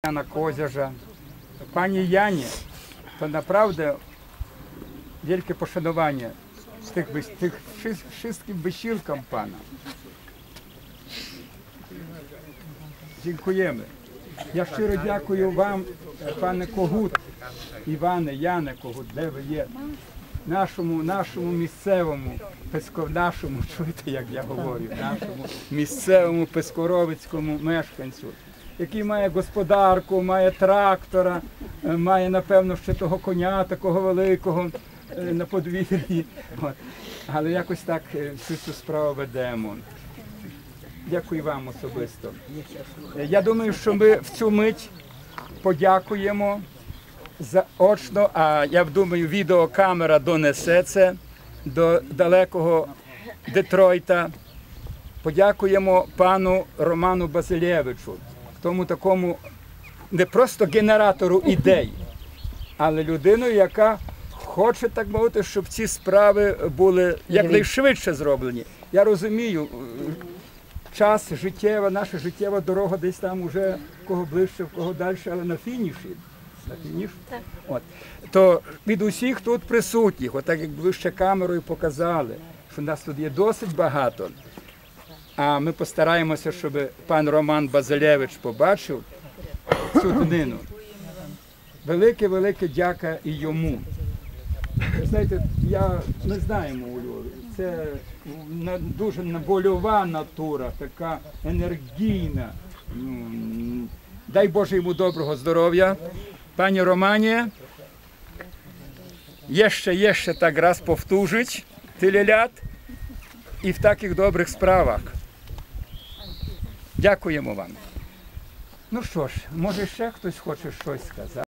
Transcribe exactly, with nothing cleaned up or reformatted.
Jana Kozierza. Panie Janie, to naprawdę wielkie poszanowanie tych, tych wszystkim wysiłkom Pana. Dziękujemy. Я щиро дякую вам, пане Когут, Іване, Яне Когут, де ви є, нашому, нашому місцевому, песко, нашому, чуєте, як я говорю, нашому місцевому пескоровицькому мешканцю, який має господарку, має трактора, має, напевно, ще того коня такого великого на подвір'ї. Але якось так всю цю справу ведемо. Дякую вам особисто. Я думаю, що ми в цю мить подякуємо заочно, а я думаю, відеокамера донесе це до далекого Детройта. Подякуємо пану Роману Базилевичу, тому такому не просто генератору ідей, але людиною, яка хоче, так мовити, щоб ці справи були якнайшвидше зроблені. Я розумію, час життєва, наша життєва дорога десь там уже в кого ближче, в кого далі, але на фініші. На фініш. От. То від усіх тут присутніх, отак як ближче камерою показали, що нас тут є досить багато, а ми постараємося, щоб пан Роман Базилевич побачив цю днину. Велике-велике дяка і йому. Знаєте, я не знаємо у Львові. Це дуже больова натура, така енергійна. Дай Боже йому доброго здоров'я. Пані Романі, ще, є ще так раз повтужить телелят і в таких добрих справах. Дякуємо вам. Ну що ж, може ще хтось хоче щось сказати?